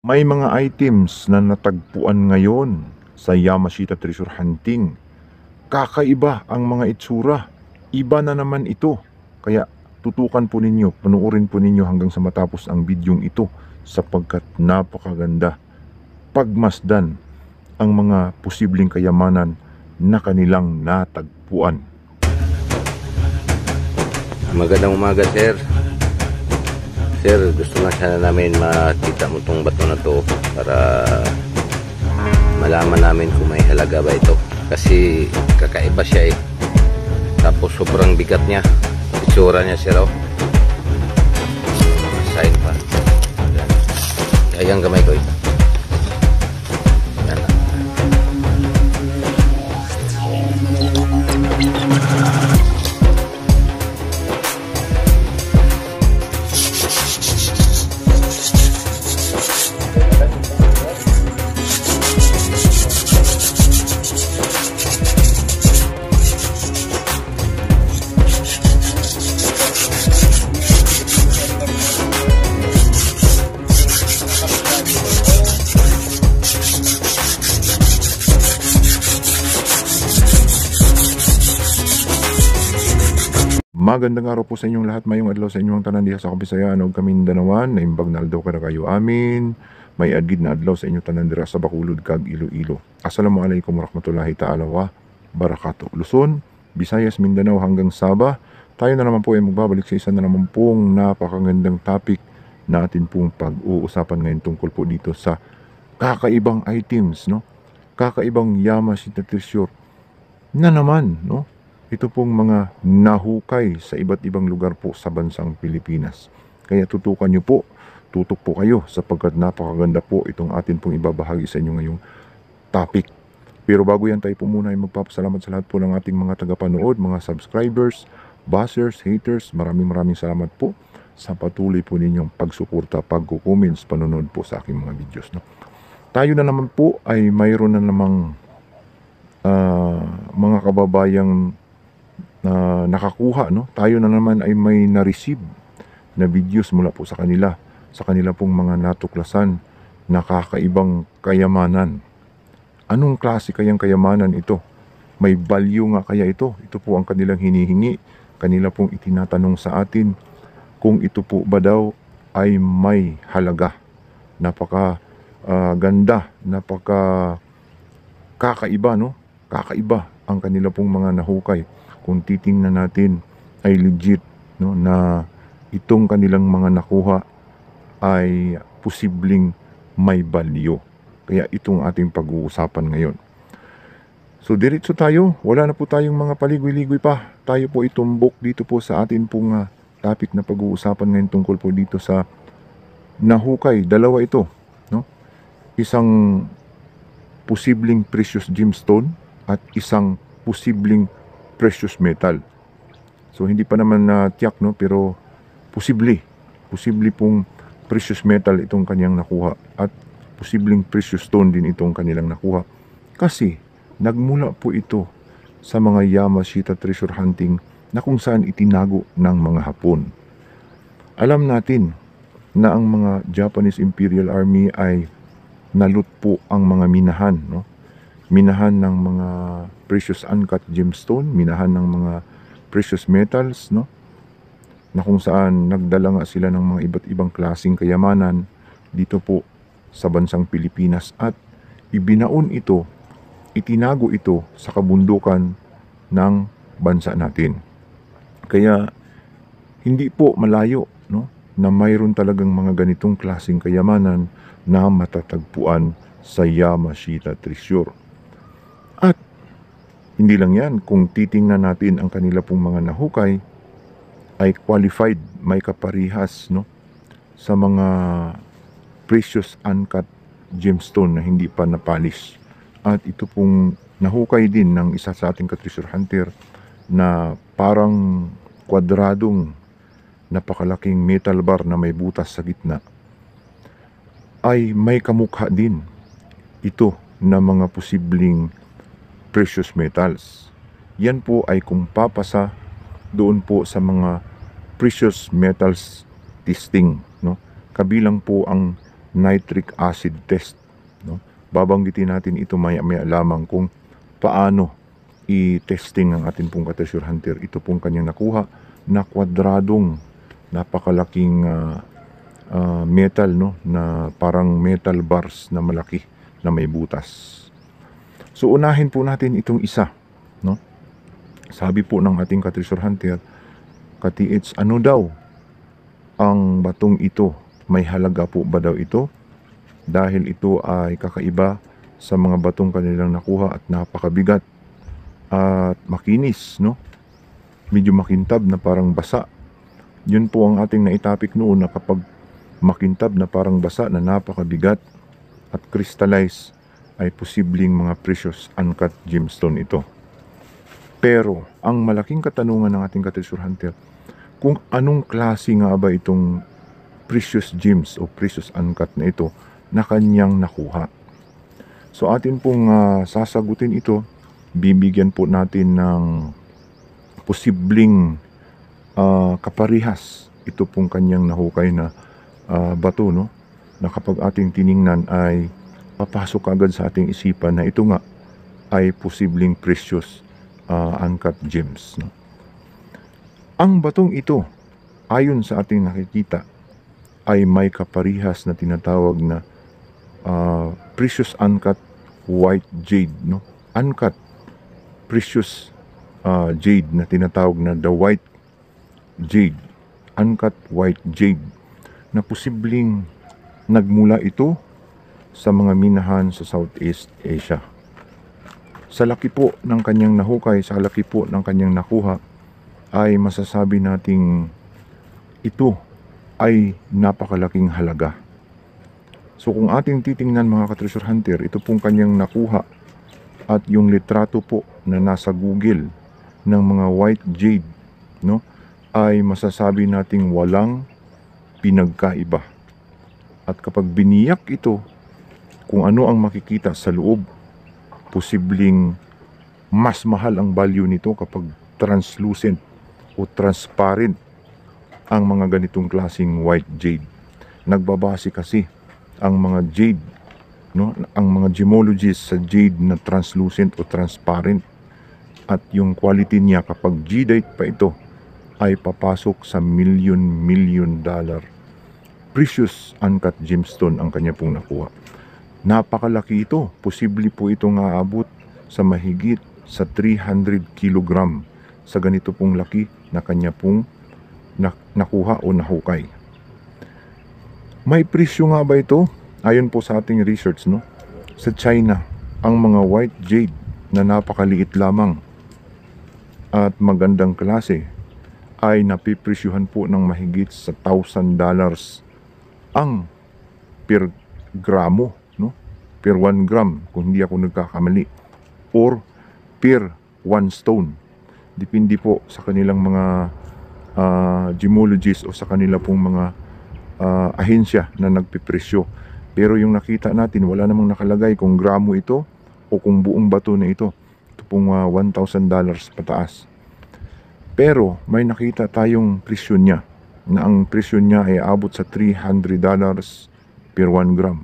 May mga items na natagpuan ngayon sa Yamashita Treasure Hunting. Kakaiba ang mga itsura. Iba na naman ito. Kaya tutukan po ninyo, panuorin po ninyo hanggang sa matapos ang bidyong ito sapagkat napakaganda. Pagmasdan ang mga posibleng kayamanan na kanilang natagpuan. Magandang umaga, sir. Sir, gusto na sana namin makita mo tong bato na to para malaman namin kung may halaga ba ito. Kasi kakaiba siya eh. Tapos sobrang bigat niya. Itsura niya, sir, oh. Sign pa. Ayan gamay ko eh. Yan. Magandang araw po sa inyong lahat, mayong adlaw sa inyong tanan diha sa Kabisayan ug Kamindanawan. Naimbag na aldaw kada kayo amin. May adgid na adlaw sa inyong tanan diha sa Bacolod kag Iloilo. Assalamualaikum warahmatullahi ta'ala wa barakatuh. Luzon, Visayas, Mindanao hanggang Sabah. Tayo na naman po ay magbabalik sa isa na naman pong napakagandang topic na atin pong pag-uusapan ngayon tungkol po dito sa kakaibang items, no? Kakaibang Yamashita Treasure na naman, no? Ito pong mga nahukay sa iba't ibang lugar po sa bansang Pilipinas. Kaya tutukan nyo po, tutok po kayo sapagkat napakaganda po itong atin pong ibabahagi sa inyo ngayong topic. Pero bago yan tayo po muna ay magpapasalamat sa lahat po ng ating mga tagapanood, mga subscribers, bashers, haters. Maraming salamat po sa patuloy po ninyong pagsuporta, pagko-comments, panonood po sa aking mga videos. No? Tayo na naman po ay mayroon na namang mga kababayang nakakuha, no? Tayo na naman ay may na-receive na videos mula po sa kanila pong mga natuklasan na kakaibang kayamanan. Anong klase kayang kayamanan ito? May value nga kaya ito? Ito po ang kanilang hinihingi, kanila pong itinatanong sa atin kung ito po ba daw ay may halaga. Napaka ganda, napaka kakaiba, no? Kakaiba ang kanila pong mga nahukay. Kung titingnan natin ay legit, no, na itong kanilang mga nakuha ay posibleng may value. Kaya itong ating pag-uusapan ngayon. So diretso tayo, wala na po tayong mga paligoy-ligoy pa. Tayo po itumbok dito po sa atin pong topic na pag-uusapan ngayon tungkol po dito sa nahukay. Dalawa ito, no? Isang posibleng precious gemstone at isang posibleng precious metal. So hindi pa naman tiyak, no, pero posible pong precious metal itong kanyang nakuha at posibleng precious stone din itong kanilang nakuha. Kasi nagmula po ito sa mga Yamashita Treasure Hunting na kung saan itinago ng mga Hapon. Alam natin na ang mga Japanese Imperial Army ay nalut po ang mga minahan, no? Minahan ng mga precious uncut gemstone, minahan ng mga precious metals, no? Na kung saan nagdala nga sila ng mga iba't ibang klaseng kayamanan dito po sa bansang Pilipinas at ibinaon ito, itinago ito sa kabundukan ng bansa natin. Kaya hindi po malayo, no, na mayroon talagang mga ganitong klaseng kayamanan na matatagpuan sa Yamashita Treasure. At hindi lang yan, kung titingnan natin ang kanila pong mga nahukay ay qualified, may kaparihas, no, sa mga precious uncut gemstone na hindi pa napolish. At ito pong nahukay din ng isa sa ating ka-treasure hunter na parang kwadradong napakalaking metal bar na may butas sa gitna ay may kamukha din ito na mga posibleng precious metals. Yan po ay kung papasa doon po sa mga precious metals testing, no? Kabilang po ang nitric acid test, no? Babanggitin natin ito maya-maya lamang kung paano i-testing ang atin pong ka-treasure hunter. Ito pong kanyang nakuha na kwadradong napakalaking metal, no, na parang metal bars na malaki na may butas. So unahin po natin itong isa, no? Sabi po ng ating ka-treasure hunter, ka-TH, ano daw ang batong ito? May halaga po ba daw ito? Dahil ito ay kakaiba sa mga batong kanilang nakuha at napakabigat at makinis, no? Medyo makintab na parang basa. Yun po ang ating naitapik noon, na kapag makintab na parang basa na napakabigat at crystallize, ay posibleng mga precious uncut gemstone ito. Pero ang malaking katanungan ng ating ka-treasure hunter, kung anong klase nga ba itong precious gems o precious uncut na ito na kanyang nakuha. So atin pong sasagutin ito, bibigyan po natin ng posibleng kaparihas ito pong kanyang nahukay na bato, no, na kapag ating tiningnan ay papasok agad sa ating isipan na ito nga ay posibleng precious uncut gems, no? Ang batong ito, ayon sa ating nakikita, ay may kaparihas na tinatawag na precious uncut white jade, no? Uncut precious jade na tinatawag na the white jade, uncut white jade, na posibleng nagmula ito sa mga minahan sa Southeast Asia. Sa laki po ng kanyang nahukay, sa laki po ng kanyang nakuha, ay masasabi nating ito ay napakalaking halaga. So kung ating titingnan mga ka-treasure hunter, ito pong kanyang nakuha at yung litrato po na nasa Google ng mga white jade, no, ay masasabi nating walang pinagkaiba. At kapag biniyak ito, kung ano ang makikita sa loob, posibleng mas mahal ang value nito kapag translucent o transparent ang mga ganitong klaseng white jade. Nagbabase kasi ang mga jade, no, ang mga gemologists sa jade na translucent o transparent, at yung quality niya kapag jadeite pa ito ay papasok sa million dollar precious uncut gemstone ang kanya pong nakuha. Napakalaki ito. Posible po itong aabot sa mahigit sa 300 kilogram sa ganito pong laki na kanya pong nakuha o nahukay. May presyo nga ba ito? Ayon po sa ating research, no, sa China, ang mga white jade na napakaliit lamang at magandang klase ay napipresyuhan po ng mahigit sa $1,000 ang per gramo, no? Per 1 gram, kung hindi ako nagkakamali, or per 1 stone. Depende po sa kanilang mga gemologists o sa kanila pong mga ahensya na nagpipresyo. Pero yung nakita natin, wala namang nakalagay kung gramo ito o kung buong bato na ito. Ito pong $1,000 pataas. Pero may nakita tayong presyo niya, na ang presyo niya ay abot sa $300 per 1 gram.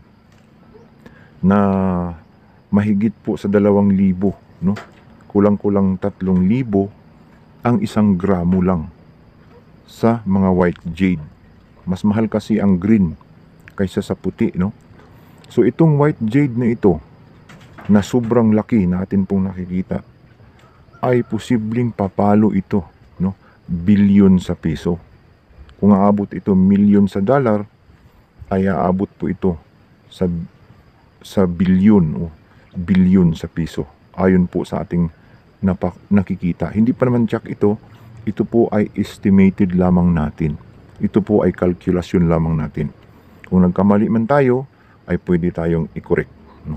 Na mahigit po sa 2,000, no? Kulang-kulang 3,000 ang 1 gramo lang sa mga white jade. Mas mahal kasi ang green kaysa sa puti, no? So itong white jade na ito, na sobrang laki na atin pong nakikita, ay posibleng papalo ito, no, bilyon sa piso. Kung aabot ito milyon sa dollar, ay aabot po ito sa bilyon o bilyon sa piso. Ayon po sa ating nakikita. Hindi pa naman check ito. Ito po ay estimated lamang natin. Ito po ay kalkulasyon lamang natin. Kung nagkamali man tayo, ay pwede tayong i-correct, no?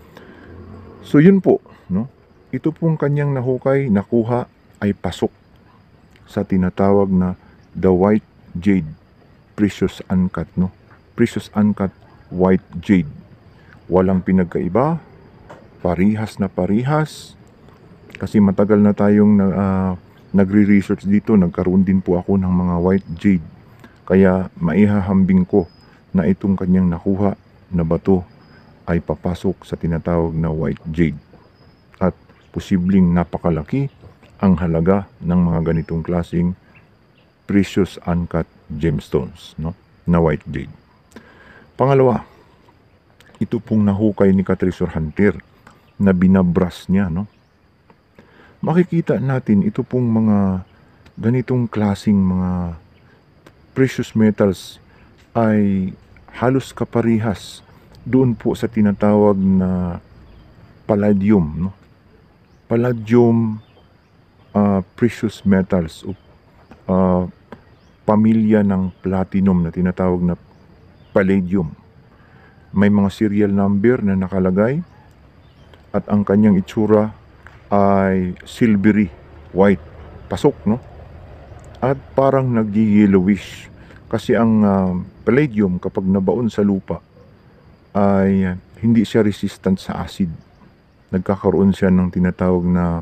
So yun po, no? Ito pong kanyang nahukay, nakuha, ay pasok sa tinatawag na the white jade precious uncut, no? Precious uncut white jade. Walang pinagkaiba, parihas na parihas. Kasi matagal na tayong nagre-research dito, nagkaroon din po ako ng mga white jade. Kaya maihahambing ko na itong kanyang nakuha na bato ay papasok sa tinatawag na white jade. At posibleng napakalaki ang halaga ng mga ganitong klaseng precious uncut gemstones, no, na white jade. Pangalawa, ito pong nahukay ni ka-treasure hunter na binabras niya, no. Makikita natin ito pong mga ganitong klaseng mga precious metals ay halos kaparihas doon po sa tinatawag na palladium, no? Palladium precious metals o pamilya ng platinum na tinatawag na palladium. May mga serial number na nakalagay at ang kanyang itsura ay silvery white, pasok, no? At parang nag-yellowish kasi ang palladium kapag nabaon sa lupa ay hindi siya resistant sa acid. Nagkakaroon siya ng tinatawag na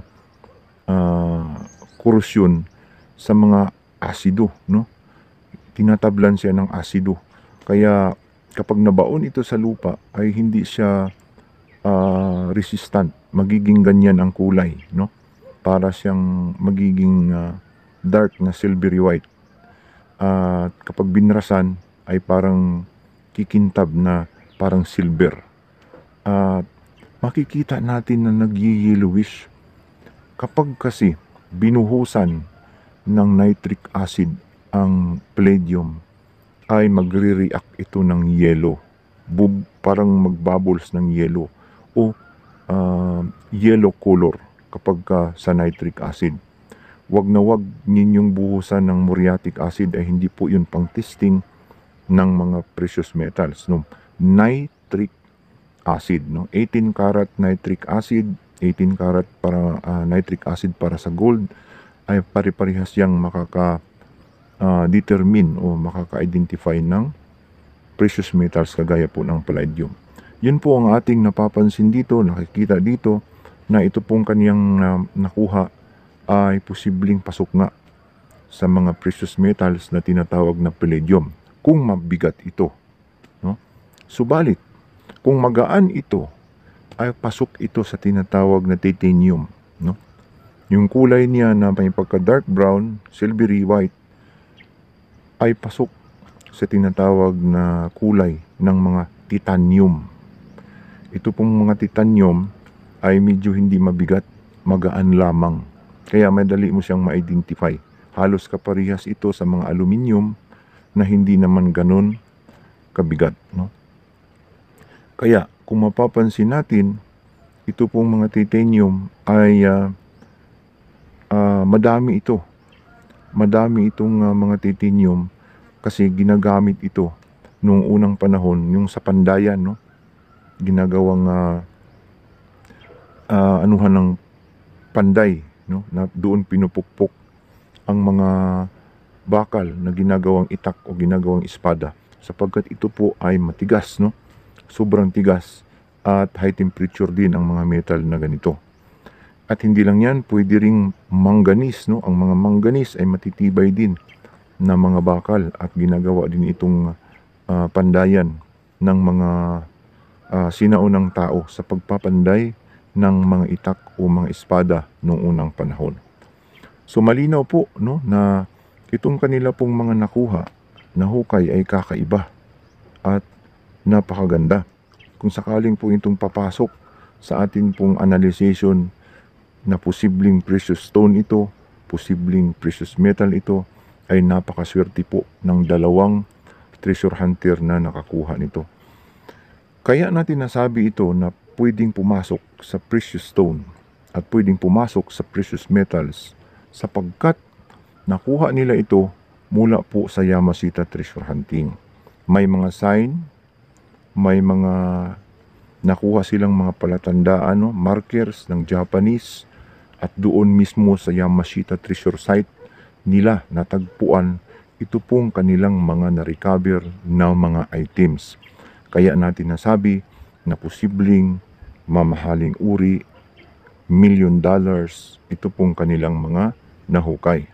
corrosion sa mga asido, no? Tinatablan siya ng asido. Kaya kapag nabaon ito sa lupa ay hindi siya resistant. Magiging ganyan ang kulay, no? Para siyang magiging dark na silvery white. At kapag binrasan ay parang kikintab na parang silver. At makikita natin na nag-yellowish. Kapag kasi binuhusan ng nitric acid ang palladium ay magre-react ito ng yellow. Parang magbubbles ng yellow o yellow color kapag sa nitric acid. Wag na wag ninyong buhusan ng muriatic acid ay hindi po yun pang testing ng mga precious metals, no. Nitric acid, no, 18 karat nitric acid, 18 karat para nitric acid para sa gold ay pare-parehas yang determine o makaka-identify ng precious metals kagaya po ng palladium. Yun po ang ating napapansin dito, nakikita dito na ito pong kaniyang nakuha ay posibleng pasok nga sa mga precious metals na tinatawag na palladium kung mabigat ito, no? Subalit, kung magaan ito, ay pasok ito sa tinatawag na titanium, no? Yung kulay niya na may pagka dark brown, silvery white ay pasok sa tinatawag na kulay ng mga titanium. Ito pong mga titanium ay medyo hindi mabigat, magaan lamang. Kaya madali mo siyang ma-identify. Halos kaparehas ito sa mga aluminium na hindi naman ganun kabigat, no? Kaya kung mapapansin natin, ito pong mga titanium ay madami ito. Madami itong mga titanium kasi ginagamit ito noong unang panahon, yung sa Pandayan, no? Ginagawang anuhan ng panday, no? Na doon pinupukpok ang mga bakal na ginagawang itak o ginagawang espada sapagkat ito po ay matigas, no? Sobrang tigas at high temperature din ang mga metal na ganito. At hindi lang yan, pwede ring manganese, no? Ang mga manganese ay matitibay din na mga bakal at ginagawa din itong pandayan ng mga sinaunang tao sa pagpapanday ng mga itak o mga espada noong unang panahon. So malinaw po, no, na itong kanila pong mga nakuha na hukay ay kakaiba at napakaganda. Kung sakaling po itong papasok sa atin pong analyzation na posibleng precious stone ito, posibleng precious metal ito, ay napakaswerte po ng dalawang treasure hunter na nakakuha nito. Kaya natin nasabi ito na pwedeng pumasok sa precious stone at pwedeng pumasok sa precious metals sapagkat nakuha nila ito mula po sa Yamashita treasure hunting. May mga sign, may mga nakuha silang mga palatandaan, no, markers ng Japanese at doon mismo sa Yamashita treasure site nila natagpuan ito pong kanilang mga na-recover na mga items. Kaya natin nasabi na posibleng mamahaling uri, $1 million, ito pong kanilang mga nahukay.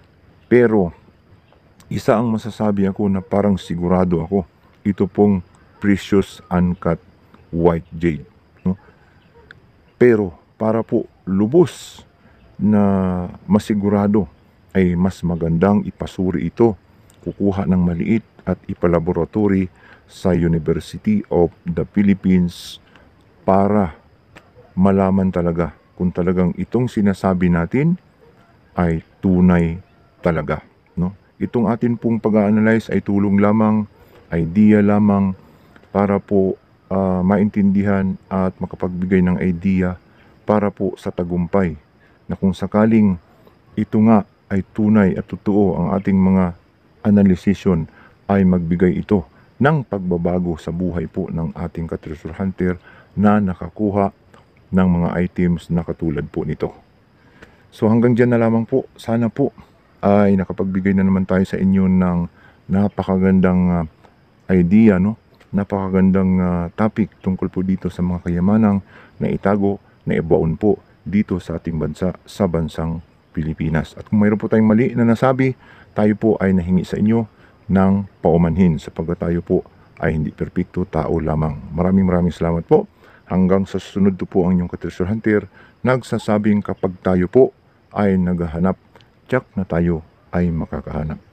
Pero isa ang masasabi ako na parang sigurado ako, ito pong precious uncut white jade, no? Pero para po lubos na masigurado ay mas magandang ipasuri ito, kukuha ng maliit at ipalaboratory sa University of the Philippines para malaman talaga kung talagang itong sinasabi natin ay tunay talaga, no? Itong atin pong pag-analyze ay tulong lamang, idea lamang para po maintindihan at makapagbigay ng idea para po sa tagumpay na kung sakaling ito nga ay tunay at totoo, ang ating mga analysisyon ay magbigay ito ng pagbabago sa buhay po ng ating ka-treasure hunter na nakakuha ng mga items na katulad po nito. So hanggang dyan na lamang po. Sana po ay nakapagbigay na naman tayo sa inyo ng napakagandang idea, no? Napakagandang topic tungkol po dito sa mga kayamanang na itago, na ibaon po dito sa ating bansa, sa bansang Pilipinas. At kung mayroon po tayong mali na nasabi, tayo po ay nahingi sa inyo ng paumanhin sapagkat tayo po ay hindi perpekto, tao lamang. Maraming salamat po. Hanggang sa susunod po ang inyong ka-treasure hunter, nagsasabing kapag tayo po ay naghahanap, tiyak na tayo ay makakahanap.